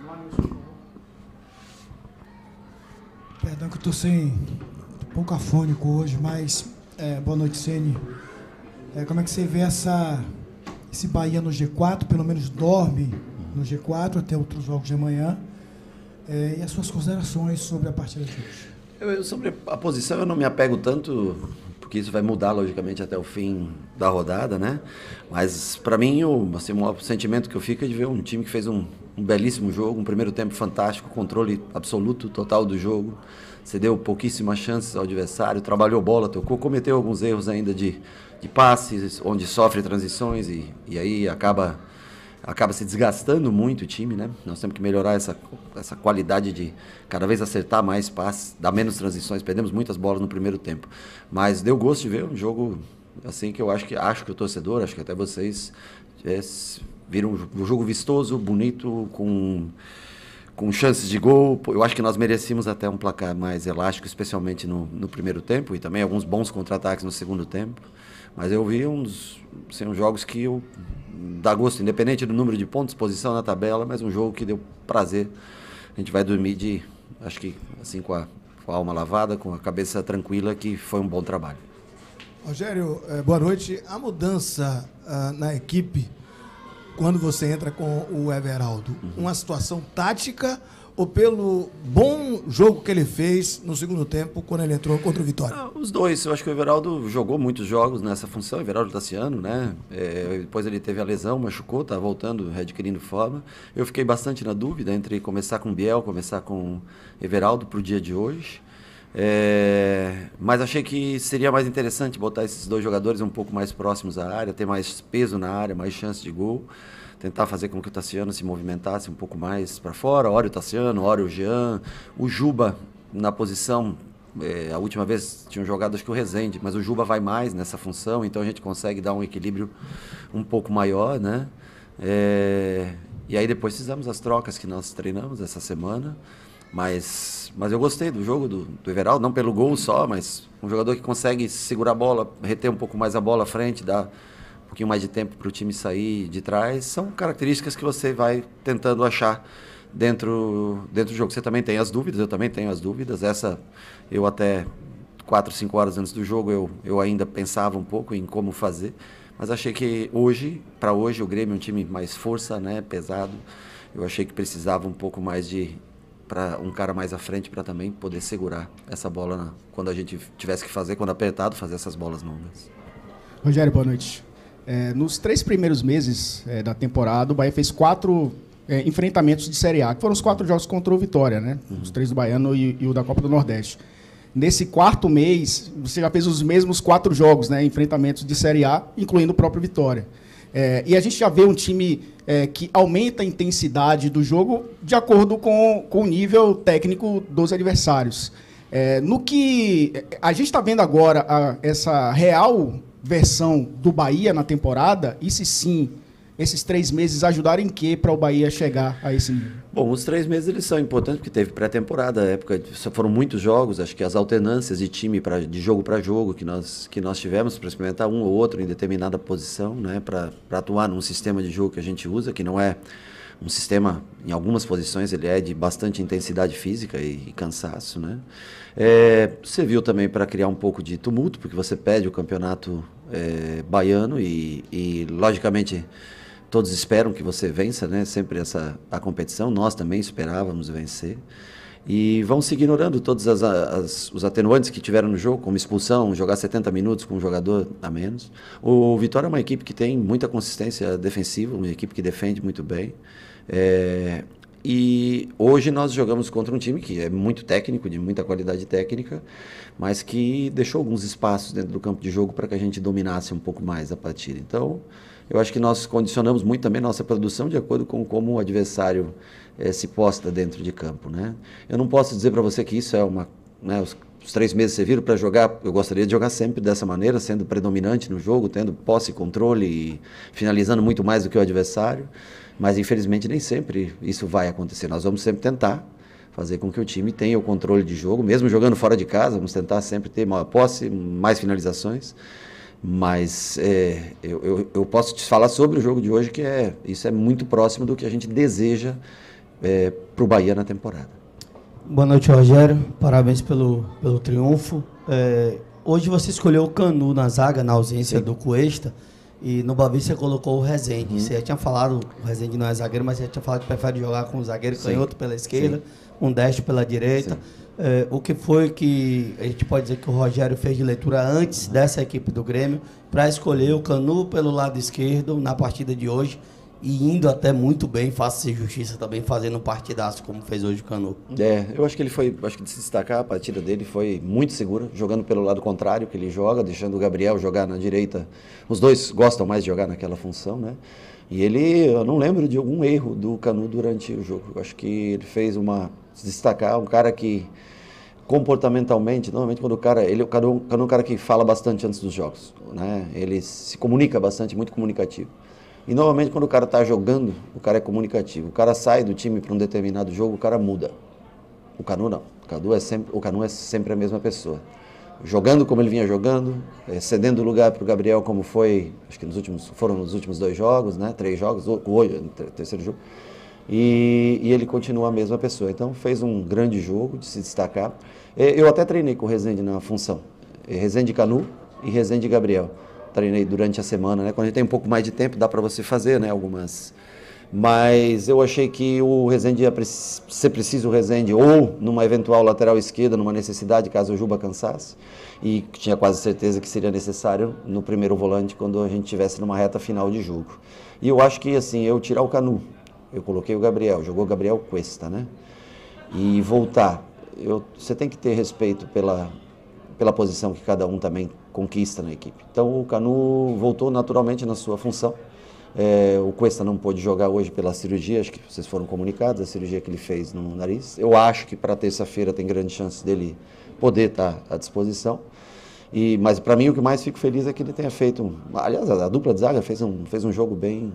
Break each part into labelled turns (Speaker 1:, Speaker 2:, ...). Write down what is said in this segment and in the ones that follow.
Speaker 1: Perdão que eu estou um pouco afônico hoje, mas boa noite, Ceni. Como é que você vê esse Bahia no G4? Pelo menos dorme no G4 até outros jogos de amanhã. E as suas considerações sobre a partida de hoje?
Speaker 2: Sobre a posição eu não me apego tanto, porque isso vai mudar logicamente até o fim da rodada, né? Mas para mim o maior sentimento que eu fico é de ver um time que fez um belíssimo jogo, um primeiro tempo fantástico, controle absoluto, total do jogo, cedeu pouquíssimas chances ao adversário, trabalhou bola, tocou, cometeu alguns erros ainda de passes, onde sofre transições e aí acaba se desgastando muito o time, né? Nós temos que melhorar essa qualidade de cada vez acertar mais passes, dar menos transições, perdemos muitas bolas no primeiro tempo. Mas deu gosto de ver um jogo assim que eu acho que o torcedor, acho que até vocês viram um jogo vistoso, bonito, com chances de gol. Eu acho que nós merecíamos até um placar mais elástico, especialmente no primeiro tempo, e também alguns bons contra-ataques no segundo tempo. Mas eu vi uns jogos que dá gosto, independente do número de pontos, posição na tabela, mas um jogo que deu prazer. A gente vai dormir acho que assim com a alma lavada, com a cabeça tranquila, que foi um bom trabalho.
Speaker 1: Rogério, boa noite. A mudança na equipe, quando você entra com o Everaldo, uma situação tática ou pelo bom jogo que ele fez no segundo tempo, quando ele entrou contra o Vitória?
Speaker 2: Os dois. Eu acho que o Everaldo jogou muitos jogos nessa função, o Everaldo Tassiano, né? Depois ele teve a lesão, machucou, tá voltando, readquirindo forma. Eu fiquei bastante na dúvida entre começar com o Biel, começar com o Everaldo para o dia de hoje. Mas achei que seria mais interessante botar esses dois jogadores um pouco mais próximos à área, ter mais peso na área, mais chance de gol, tentar fazer com que o Tassiano se movimentasse um pouco mais para fora, ora o Tassiano, ora o Jean, o Juba na posição, a última vez tinham jogado acho que o Rezende, mas o Juba vai mais nessa função, então a gente consegue dar um equilíbrio um pouco maior, né? E aí depois fizemos as trocas que nós treinamos essa semana. Mas eu gostei do jogo do Everaldo, não pelo gol só, mas um jogador que consegue segurar a bola, reter um pouco mais a bola à frente, dar um pouquinho mais de tempo para o time sair de trás. São características que você vai tentando achar dentro do jogo. Você também tem as dúvidas, eu também tenho as dúvidas. Eu até 4, 5 horas antes do jogo, eu ainda pensava um pouco em como fazer, mas achei que para hoje, o Grêmio é um time mais força, né, pesado. Eu achei que precisava um pouco mais para um cara mais à frente para também poder segurar essa bola quando a gente tivesse que fazer, quando apertado, fazer essas bolas longas.
Speaker 3: Rogério, boa noite. Nos 3 primeiros meses da temporada, o Bahia fez 4 enfrentamentos de Série A, que foram os 4 jogos contra o Vitória, né? Os 3 do Baiano e o da Copa do Nordeste. Nesse 4º mês, você já fez os mesmos 4 jogos, né? Enfrentamentos de Série A, incluindo o próprio Vitória. E a gente já vê um time que aumenta a intensidade do jogo de acordo com o nível técnico dos adversários. No que a gente está vendo agora, essa real versão do Bahia na temporada, e se sim, esses 3 meses ajudaram em quê para o Bahia chegar a esse nível?
Speaker 2: Bom, os 3 meses eles são importantes porque teve pré-temporada, época foram muitos jogos, acho que as alternâncias de time de jogo para jogo que nós tivemos para experimentar um ou outro em determinada posição, né, para atuar num sistema de jogo que a gente usa, que não é um sistema, em algumas posições ele é de bastante intensidade física e cansaço, né? Serviu também para criar um pouco de tumulto, porque você pede o campeonato baiano e logicamente todos esperam que você vença, né? Sempre a competição, nós também esperávamos vencer. E vão se ignorando todos os atenuantes que tiveram no jogo, como expulsão, jogar 70 minutos com um jogador a menos. O Vitória é uma equipe que tem muita consistência defensiva, uma equipe que defende muito bem. E hoje nós jogamos contra um time que é muito técnico, de muita qualidade técnica, mas que deixou alguns espaços dentro do campo de jogo para que a gente dominasse um pouco mais a partida. Então, eu acho que nós condicionamos muito também nossa produção de acordo com como o adversário se posta dentro de campo, né? Eu não posso dizer para você que isso é né, os 3 meses serviram para jogar. Eu gostaria de jogar sempre dessa maneira, sendo predominante no jogo, tendo posse e controle e finalizando muito mais do que o adversário. Mas, infelizmente, nem sempre isso vai acontecer. Nós vamos sempre tentar fazer com que o time tenha o controle de jogo, mesmo jogando fora de casa, vamos tentar sempre ter maior posse, mais finalizações. Mas eu posso te falar sobre o jogo de hoje, que isso é muito próximo do que a gente deseja para o Bahia na temporada.
Speaker 4: Boa noite, Rogério. Parabéns pelo triunfo. Hoje você escolheu o Canu na zaga, na ausência do Cuesta, e no Bavi você colocou o Rezende. Você já tinha falado, o Rezende não é zagueiro, mas você já tinha falado que prefere jogar com o zagueiro canhoto pela esquerda, um destro pela direita. O que foi que a gente pode dizer que o Rogério fez de leitura antes dessa equipe do Grêmio para escolher o Canu pelo lado esquerdo na partida de hoje e indo até muito bem, faça-se justiça também, fazendo um partidaço como fez hoje o Canu?
Speaker 2: Eu acho que ele foi, acho que de se destacar, a partida dele foi muito segura, jogando pelo lado contrário que ele joga, deixando o Gabriel jogar na direita. Os dois gostam mais de jogar naquela função, né? E eu não lembro de algum erro do Canu durante o jogo. Eu acho que ele fez se destacar, um cara que comportamentalmente, normalmente quando o Canu é um cara que fala bastante antes dos jogos, né? Ele se comunica bastante, muito comunicativo. E normalmente quando o cara está jogando, o cara é comunicativo. O cara sai do time para um determinado jogo, o cara muda. O Canu não. O Canu é sempre a mesma pessoa. Jogando como ele vinha jogando, cedendo lugar para o Gabriel como foi, acho que foram nos últimos 2 jogos, né? 3 jogos, hoje, terceiro jogo. E ele continua a mesma pessoa. Então fez um grande jogo de se destacar. Eu até treinei com o Rezende na função. Rezende Canu e Rezende Gabriel. Treinei durante a semana, né? Quando a gente tem um pouco mais de tempo, dá para você fazer, né? Algumas. Mas eu achei que o Rezende ia ser preciso o Rezende ou numa eventual lateral esquerda, numa necessidade, caso o Juba cansasse. E tinha quase certeza que seria necessário no primeiro volante quando a gente estivesse numa reta final de jogo. E eu acho que, assim, eu tirar o Canu, eu coloquei o Gabriel, jogou o Gabriel Cuesta, né? E voltar. Você tem que ter respeito pela posição que cada um também conquista na equipe. Então o Canu voltou naturalmente na sua função. O Cuesta não pôde jogar hoje pela cirurgia, acho que vocês foram comunicados, a cirurgia que ele fez no nariz. Eu acho que para terça-feira tem grande chance dele poder estar à disposição. Mas para mim o que mais fico feliz é que ele tenha feito, aliás, a dupla de zaga fez um jogo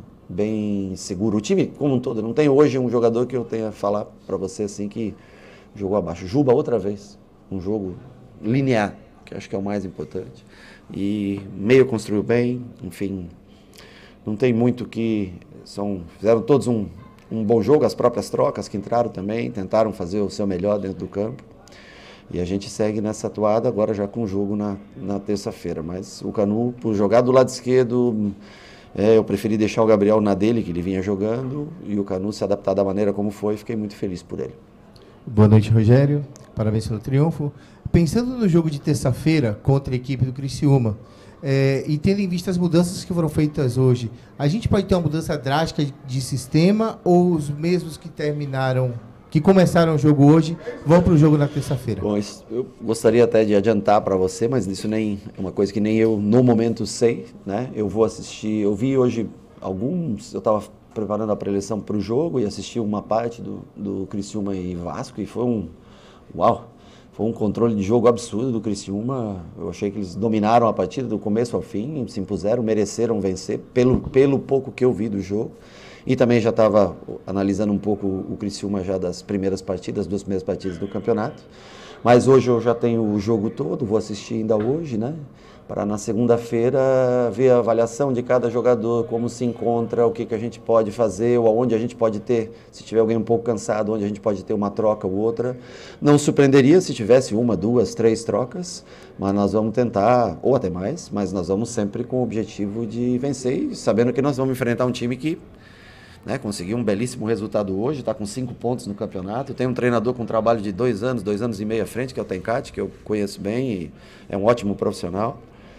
Speaker 2: bem seguro. O time como um todo, não tem hoje um jogador que eu tenha a falar para você assim que jogou abaixo. Juba outra vez, um jogo linear, que acho que é o mais importante. E meio construiu bem, enfim, não tem muito que... Fizeram todos um bom jogo, as próprias trocas que entraram também, tentaram fazer o seu melhor dentro do campo. E a gente segue nessa atuada agora já com o jogo na terça-feira. Mas o Canu, por jogar do lado esquerdo, eu preferi deixar o Gabriel na dele, que ele vinha jogando, e o Canu se adaptar da maneira como foi, fiquei muito feliz por ele.
Speaker 5: Boa noite, Rogério. Parabéns pelo triunfo. Pensando no jogo de terça-feira contra a equipe do Criciúma, e tendo em vista as mudanças que foram feitas hoje, a gente pode ter uma mudança drástica de sistema ou os mesmos que começaram o jogo hoje vão para o jogo na terça-feira?
Speaker 2: Bom, eu gostaria até de adiantar para você, mas isso nem é uma coisa que nem eu no momento sei, né? Eu vou assistir, eu vi hoje eu estava preparando a preleção para o jogo e assisti uma parte do Criciúma e Vasco e foi um controle de jogo absurdo do Criciúma. Eu achei que eles dominaram a partida do começo ao fim, se impuseram, mereceram vencer pelo pouco que eu vi do jogo. E também já estava analisando um pouco o Criciúma já das primeiras partidas, 2 primeiras partidas do campeonato. Mas hoje eu já tenho o jogo todo, vou assistir ainda hoje, né? Para na segunda-feira ver a avaliação de cada jogador, como se encontra, o que a gente pode fazer, ou aonde a gente pode ter, se tiver alguém um pouco cansado, onde a gente pode ter uma troca ou outra. Não surpreenderia se tivesse 1, 2, 3 trocas, mas nós vamos tentar, ou até mais, mas nós vamos sempre com o objetivo de vencer, e sabendo que nós vamos enfrentar um time que conseguiu um belíssimo resultado hoje, está com 5 pontos no campeonato. Tem um treinador com um trabalho de 2 anos e meio à frente, que é o Tencati, que eu conheço bem e é um ótimo profissional.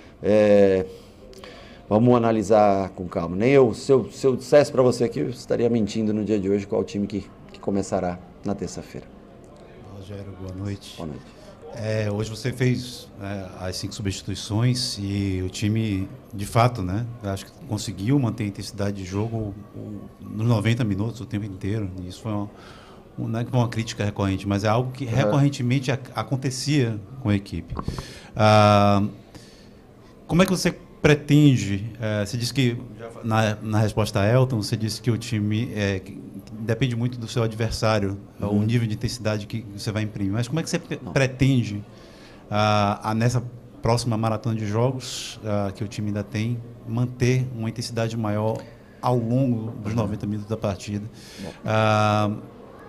Speaker 2: Vamos analisar com calma. Se eu dissesse para você aqui, eu estaria mentindo no dia de hoje qual time que começará na terça-feira.
Speaker 6: Rogério, boa noite.
Speaker 2: Boa noite.
Speaker 6: Hoje você fez as 5 substituições e o time, de fato, acho que conseguiu manter a intensidade de jogo nos 90 minutos, o tempo inteiro. E isso foi não é uma crítica recorrente, mas é algo que recorrentemente acontecia com a equipe. Como é que você pretende, você disse que, na resposta a Elton, você disse que o time depende muito do seu adversário, o nível de intensidade que você vai imprimir, mas como é que você pretende, nessa próxima maratona de jogos que o time ainda tem, manter uma intensidade maior ao longo dos 90 minutos da partida?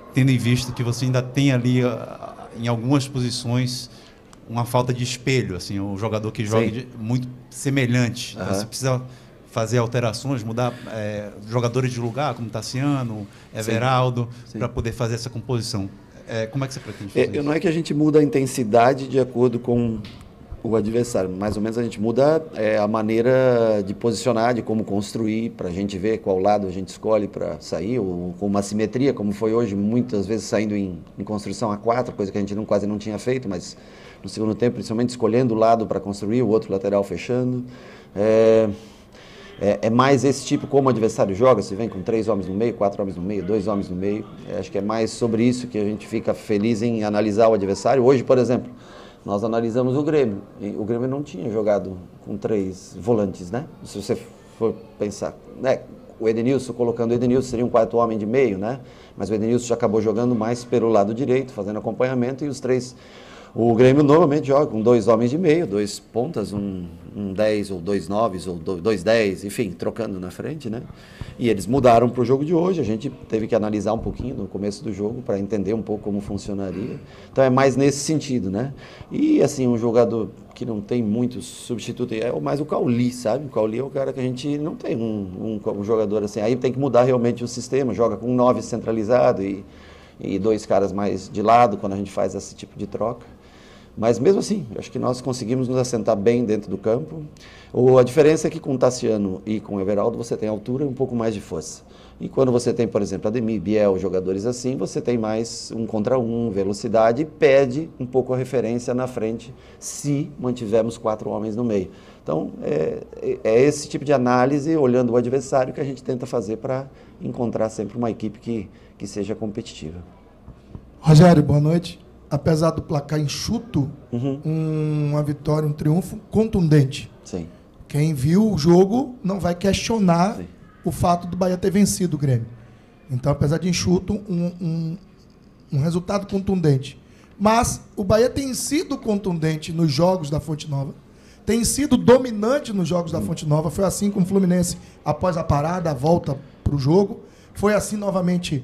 Speaker 6: tendo em vista que você ainda tem ali, em algumas posições, uma falta de espelho, assim, um jogador que joga muito semelhante. Então, você precisa fazer alterações, mudar jogadores de lugar, como Tassiano, Everaldo, para poder fazer essa composição. Como é que você pretende fazer isso?
Speaker 2: Não é que a gente muda a intensidade de acordo com o adversário, mais ou menos a gente muda a maneira de posicionar, de como construir, para a gente ver qual lado a gente escolhe para sair, ou com uma simetria, como foi hoje, muitas vezes saindo em construção a 4, coisa que a gente quase não tinha feito, mas no segundo tempo, principalmente escolhendo o lado para construir, o outro lateral fechando. É mais esse tipo como o adversário joga, se vem com 3 homens no meio, 4 homens no meio, 2 homens no meio. Acho que é mais sobre isso que a gente fica feliz em analisar o adversário. Hoje, por exemplo, nós analisamos o Grêmio. E o Grêmio não tinha jogado com 3 volantes, né? Se você for pensar, né? O Edenilson, colocando o Edenilson, seria um 4 homem de meio, né? Mas o Edenilson já acabou jogando mais pelo lado direito, fazendo acompanhamento, e os 3... O Grêmio normalmente joga com 2 homens de meio, 2 pontas, um 10 ou 2 9 ou 2 10, enfim, trocando na frente, né? E eles mudaram para o jogo de hoje, a gente teve que analisar um pouquinho no começo do jogo para entender um pouco como funcionaria. Então é mais nesse sentido, né? E assim, um jogador que não tem muitos substitutos é mais o Cauli, sabe? O Cauli é o cara que a gente não tem um jogador assim. Aí tem que mudar realmente o sistema, joga com 9 centralizado e 2 caras mais de lado quando a gente faz esse tipo de troca. Mas mesmo assim, eu acho que nós conseguimos nos assentar bem dentro do campo. A diferença é que com o Tassiano e com o Everaldo você tem altura e um pouco mais de força. E quando você tem, por exemplo, Ademir, Biel, jogadores assim, você tem mais 1 contra 1, velocidade, e perde um pouco a referência na frente se mantivermos 4 homens no meio. Então, é esse tipo de análise, olhando o adversário, que a gente tenta fazer para encontrar sempre uma equipe que seja competitiva.
Speaker 1: Rogério, boa noite. Apesar do placar enxuto, uma vitória, um triunfo contundente.
Speaker 2: Sim.
Speaker 1: Quem viu o jogo não vai questionar o fato do Bahia ter vencido o Grêmio. Então, apesar de enxuto, um resultado contundente. Mas o Bahia tem sido contundente nos jogos da Fonte Nova, tem sido dominante nos jogos da Fonte Nova. Foi assim com o Fluminense após a parada, a volta para o jogo. Foi assim novamente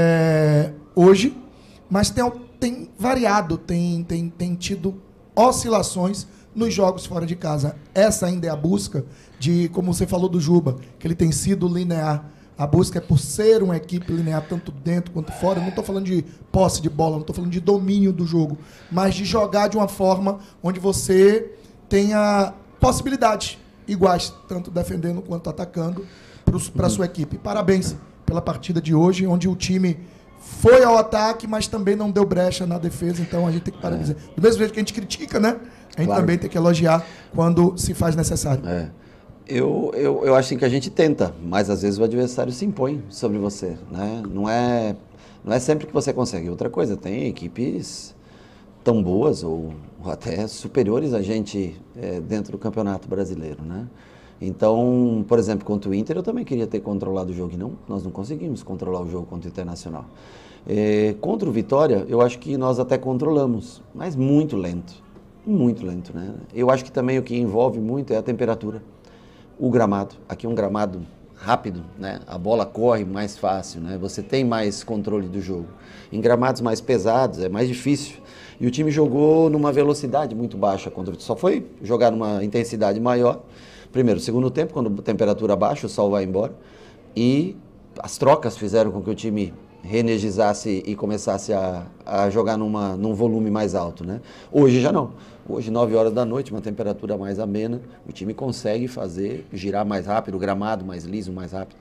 Speaker 1: hoje, mas tem variado, tem tido oscilações nos jogos fora de casa. Essa ainda é a busca de, como você falou do Juba, que ele tem sido linear. A busca é por ser uma equipe linear, tanto dentro quanto fora. Eu não estou falando de posse de bola, não estou falando de domínio do jogo, mas de jogar de uma forma onde você tenha possibilidades iguais, tanto defendendo quanto atacando, para a sua equipe. Parabéns pela partida de hoje, onde o time foi ao ataque, mas também não deu brecha na defesa, então a gente tem que parabenizar. Do mesmo jeito que a gente critica, né? A gente também tem que elogiar quando se faz necessário.
Speaker 2: Eu acho assim que a gente tenta, mas às vezes o adversário se impõe sobre você, né? Não é sempre que você consegue. Outra coisa, tem equipes tão boas ou até superiores a gente dentro do Campeonato Brasileiro, né? Então, por exemplo, contra o Inter eu também queria ter controlado o jogo e nós não conseguimos controlar o jogo contra o Internacional. Contra o Vitória, eu acho que nós até controlamos, mas muito lento, né? Eu acho que também o que envolve muito é a temperatura, o gramado. Aqui é um gramado rápido, né? A bola corre mais fácil, né? Você tem mais controle do jogo. Em gramados mais pesados é mais difícil. E o time jogou numa velocidade muito baixa, só foi jogar numa intensidade maior. Primeiro, segundo tempo, quando a temperatura baixa, o sol vai embora. E as trocas fizeram com que o time reenergizasse e começasse a jogar num volume mais alto, né? Hoje já não. Hoje, 9 horas da noite, uma temperatura mais amena, o time consegue girar mais rápido, o gramado mais liso, mais rápido.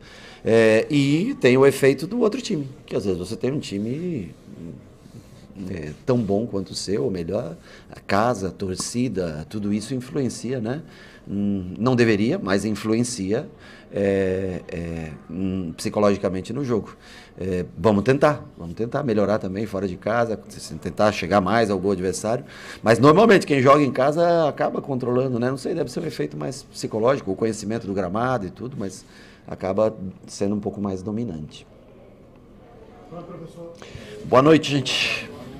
Speaker 2: E tem o efeito do outro time, que às vezes você tem um time tão bom quanto o seu, ou melhor, a casa, a torcida, tudo isso influencia, né? Não deveria, mas influencia psicologicamente no jogo. Vamos tentar melhorar também fora de casa, tentar chegar mais ao gol adversário, mas normalmente quem joga em casa acaba controlando, né? Não sei, deve ser um efeito mais psicológico, o conhecimento do gramado e tudo, mas acaba sendo um pouco mais dominante. Boa noite, gente.